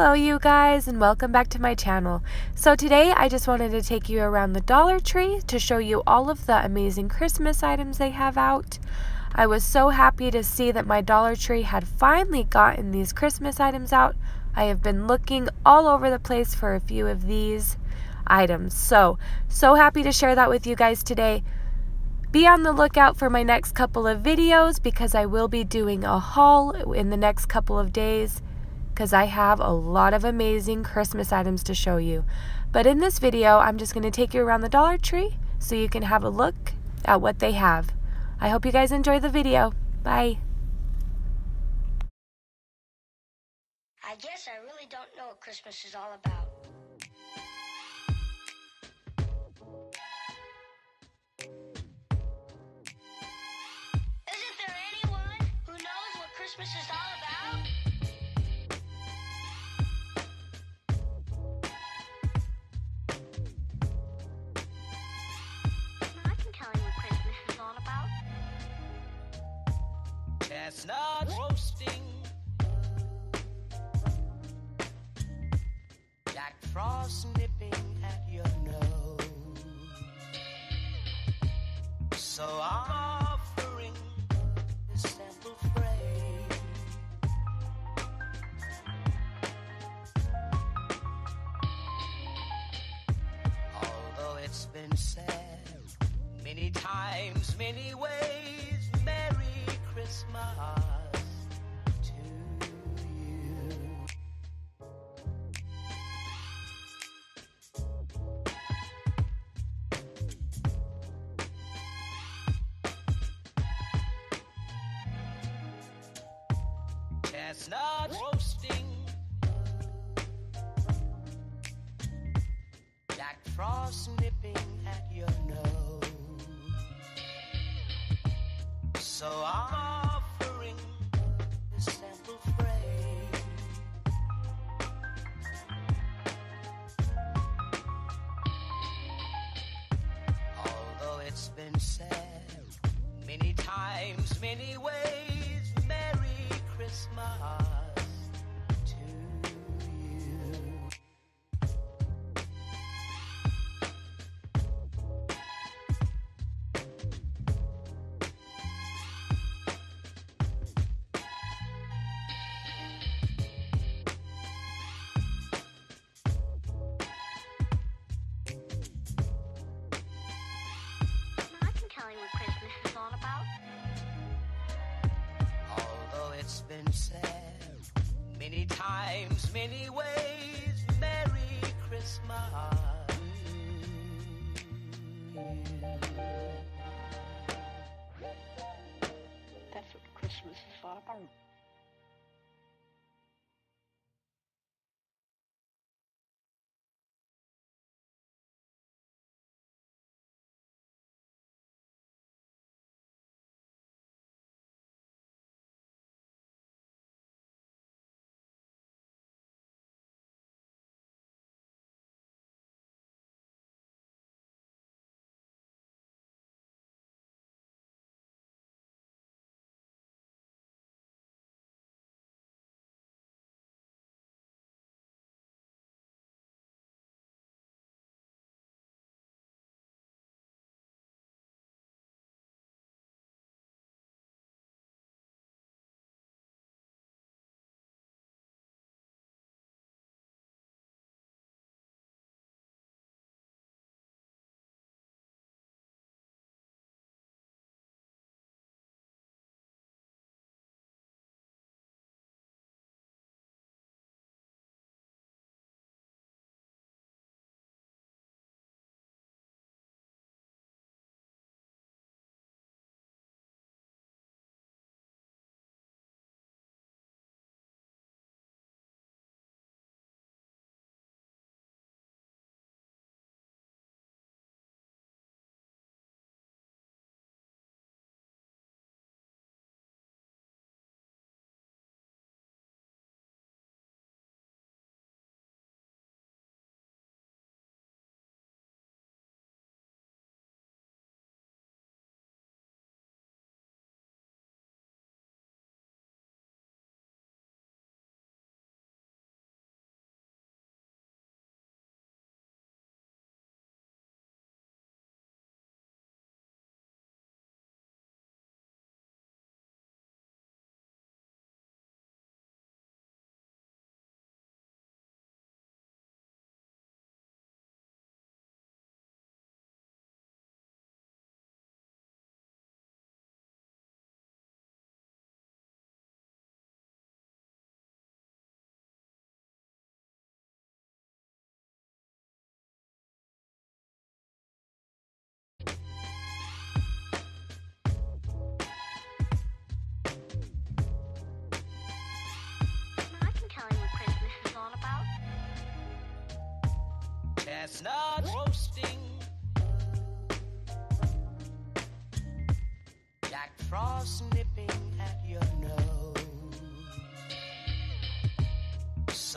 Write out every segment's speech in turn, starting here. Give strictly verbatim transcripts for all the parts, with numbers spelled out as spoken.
Hello you guys, and welcome back to my channel. So today I just wanted to take you around the Dollar Tree to show you all of the amazing Christmas items they have out. I was so happy to see that my Dollar Tree had finally gotten these Christmas items out. I have been looking all over the place for a few of these items. So, so happy to share that with you guys today. Be on the lookout for my next couple of videos because I will be doing a haul in the next couple of days, because I have a lot of amazing Christmas items to show you. But in this video, I'm just going to take you around the Dollar Tree so you can have a look at what they have. I hope you guys enjoy the video. Bye. I guess I really don't know what Christmas is all about. Isn't there anyone who knows what Christmas is all about? I can tell you what Christmas is all about. Chestnuts roasting, Jack Frost nipping at your nose. So I'm offering this simple phrase. Although it's been said many times, many ways, Merry Christmas to you. Chestnuts roasting, Jack Frost nipping at your nose. So I'm offering this simple phrase. Although it's been said many times, many ways, Merry Christmas to you. I can tell you what Christmas is all about. Although it's been said many times, many ways, Merry Christmas. That's what Christmas is all about.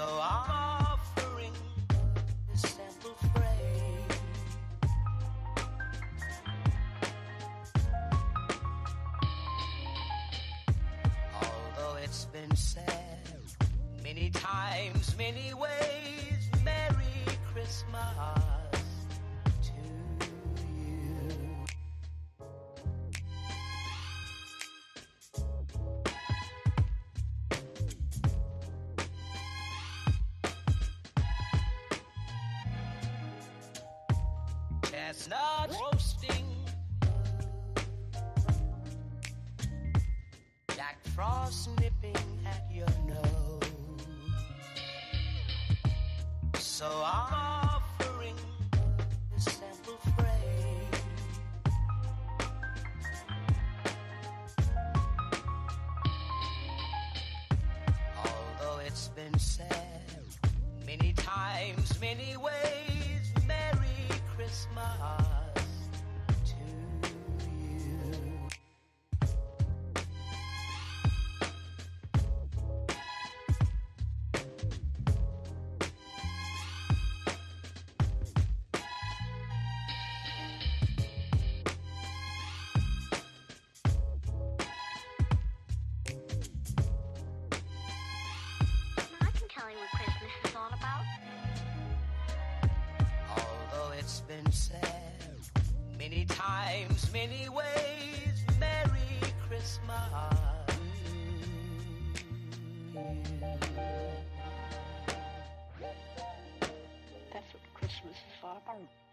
So I'm offering this simple phrase. Although it's been said many times, many ways, Merry Christmas to you. Chestnut roasting, Jack Frost nipping at your nose. So I'm offering this simple phrase. Although it's been said many times, many ways, Merry Christmas to you. I can tell you what Christmas is all about. Although it's been said many times, many ways, Merry Christmas. That's what Christmas is all about.